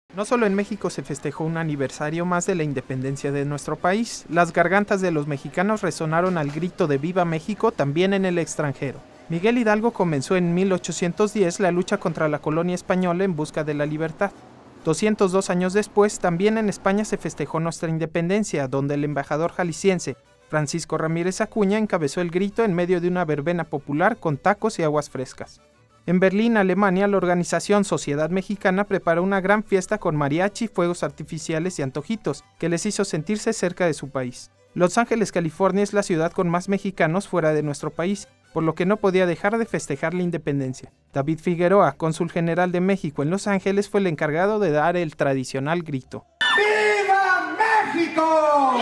No solo en México se festejó un aniversario más de la independencia de nuestro país, las gargantas de los mexicanos resonaron al grito de ¡Viva México! También en el extranjero. Miguel Hidalgo comenzó en 1810 la lucha contra la colonia española en busca de la libertad. 202 años después, también en España se festejó nuestra independencia, donde el embajador jalisciense Francisco Ramírez Acuña encabezó el grito en medio de una verbena popular con tacos y aguas frescas. En Berlín, Alemania, la organización Sociedad Mexicana preparó una gran fiesta con mariachi, fuegos artificiales y antojitos, que les hizo sentirse cerca de su país. Los Ángeles, California, es la ciudad con más mexicanos fuera de nuestro país, por lo que no podía dejar de festejar la independencia. David Figueroa, cónsul general de México en Los Ángeles, fue el encargado de dar el tradicional grito. ¡Viva México!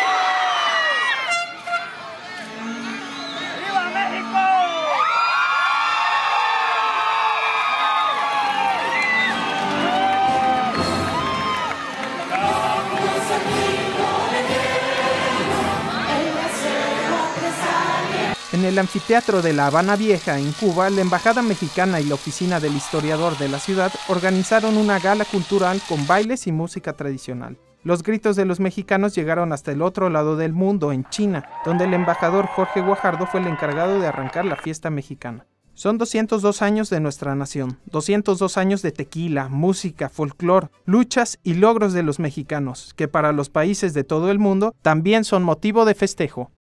En el anfiteatro de La Habana Vieja, en Cuba, la Embajada Mexicana y la Oficina del Historiador de la ciudad organizaron una gala cultural con bailes y música tradicional. Los gritos de los mexicanos llegaron hasta el otro lado del mundo, en China, donde el embajador Jorge Guajardo fue el encargado de arrancar la fiesta mexicana. Son 202 años de nuestra nación, 202 años de tequila, música, folclor, luchas y logros de los mexicanos, que para los países de todo el mundo también son motivo de festejo.